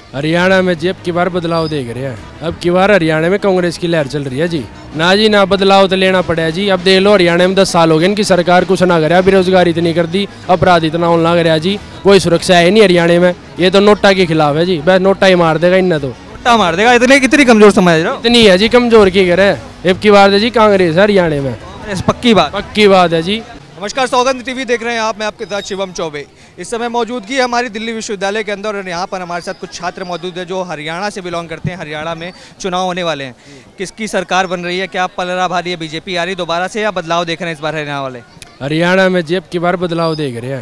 हरियाणा में जी अब की बार बदलाव देख रहे हैं। अब की बार हरियाणा में कांग्रेस की लहर चल रही है जी। ना जी ना, बदलाव तो लेना पड़ा जी। अब देख लो, हरियाणा में 10 साल हो गए इनकी सरकार, कुछ ना करे, बेरोजगारी इतनी कर दी, अपराध इतना होना करे जी, कोई सुरक्षा है नहीं हरियाणा में। ये तो नोटा के खिलाफ है जी, बस नोटा ही मार देगा इन्हें, तो नोटा मार देगा। इतने कितनी कमजोर समझ रहे हो? इतनी है जी, कमजोर की करे। अब की बार जी कांग्रेस है हरियाणा में, पक्की बात। पक्की बात है जी। नमस्कार, सौगंध टीवी देख रहे हैं आप, मैं आपके साथ शिवम चौबे। इस समय मौजूदगी है हमारी दिल्ली विश्वविद्यालय के अंदर और यहाँ पर हमारे साथ कुछ छात्र मौजूद है जो हरियाणा से बिलोंग करते हैं। हरियाणा में चुनाव होने वाले हैं, किसकी सरकार बन रही है, क्या पलड़ा भारी है, बीजेपी आ रही दोबारा से, या बदलाव देख रहे हैं इस बार हरियाणा वाले? हरियाणा में जी अब की बार बदलाव देख रहे हैं।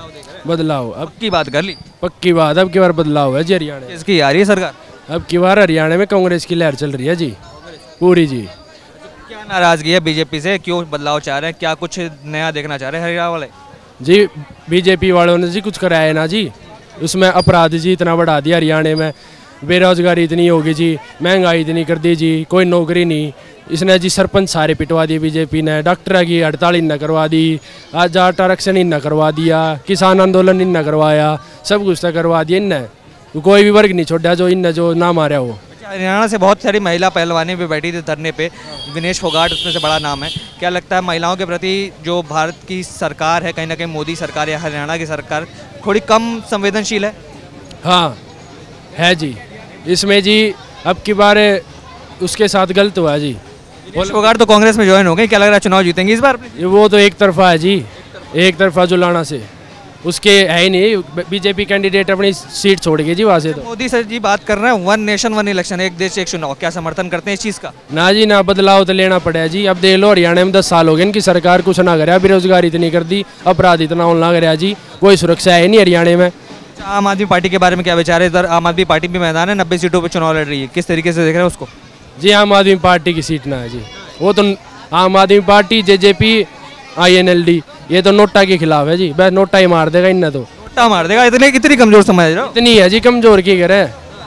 बदलाव अब की बात कर ली, पक्की बात, अब की बार बदलाव है जी हरियाणा में। किसकी आ रही है सरकार? अब की बार हरियाणा में कांग्रेस की लहर चल रही है जी, पूरी जी। क्या नाराजगी है बीजेपी से, क्यों बदलाव चाह रहे हैं, क्या कुछ नया देखना चाह रहे हैं हरियाणा वाले? जी बीजेपी वालों ने जी कुछ कराया ना जी, उसमें अपराध जी इतना बढ़ा दिया हरियाणा में, बेरोजगारी इतनी होगी जी, महंगाई इतनी कर दी जी, कोई नौकरी नहीं। इसने जी सरपंच सारे पिटवा दिए बीजेपी ने, डॉक्टर की हड़ताल इन करवा दी, आज आरक्षण इन करवा दिया, किसान आंदोलन इन करवाया, सब कुछ तो करवा दिया इनने, कोई भी वर्ग नहीं छोड़ा जो इन जो ना मारा हो। हरियाणा से बहुत सारी महिला पहलवानी भी बैठी थी धरने पे, विनेश फोगाट उसमें से बड़ा नाम है। क्या लगता है महिलाओं के प्रति जो भारत की सरकार है, कहीं ना कहीं मोदी सरकार या हरियाणा की सरकार थोड़ी कम संवेदनशील है? हाँ है जी, इसमें जी अब की बार उसके साथ गलत हुआ जी। विनेश फोगाट तो कांग्रेस में ज्वाइन हो गए, क्या लग रहा है चुनाव जीतेंगे इस बार? वो तो एक तरफा है जी, एक तरफा जुलाना से उसके है ही नहीं, बीजेपी कैंडिडेट अपनी सीट छोड़ गई जी वहाँ से। तो मोदी सर जी बात कर रहे हैं वन नेशन वन इलेक्शन, एक देश एक चुनाव, क्या समर्थन करते हैं इस चीज़ का? ना जी ना, बदलाव तो लेना पड़ा जी। अब देख लो, हरियाणा में 10 साल हो गए इनकी सरकार, कुछ ना करे, बेरोजगारी इतनी कर दी, अपराध इतना होना करे जी, कोई सुरक्षा है नहीं हरियाणा में। आम आदमी पार्टी के बारे में क्या विचार है? इधर आम आदमी पार्टी भी मैदान है, 90 सीटों पर चुनाव लड़ रही है, किस तरीके से देख रहे हैं उसको? जी आम आदमी पार्टी की सीट ना है जी, वो तो आम आदमी पार्टी, जेजेपी, INLD, ये तो नोटा के खिलाफ है जी, बस नोटा ही मार देगा इन्हें, तो नोटा मार देगा। इतने कितनी कमजोर समझ रहे हो? इतनी है जी, कमजोर की करे।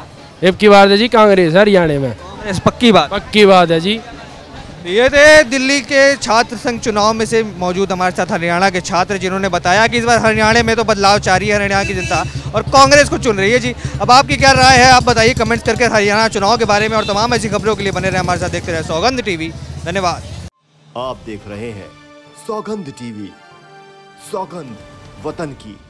अब की बार जी कांग्रेस है हरियाणा में, पक्की बात। पक्की बात है जी। ये थे दिल्ली के छात्र संघ चुनाव में से मौजूद हमारे साथ हरियाणा के छात्र, जिन्होंने बताया कि इस बार हरियाणा में तो बदलाव चाह रही है हरियाणा की जनता और कांग्रेस को चुन रही है जी। अब आपकी क्या राय है, आप बताइए कमेंट करके हरियाणा चुनाव के बारे में, और तमाम ऐसी खबरों के लिए बने रहे हमारे साथ, देखते रहे सौगंध टीवी। धन्यवाद। आप देख रहे हैं सौगंध टीवी, सौगंध वतन की।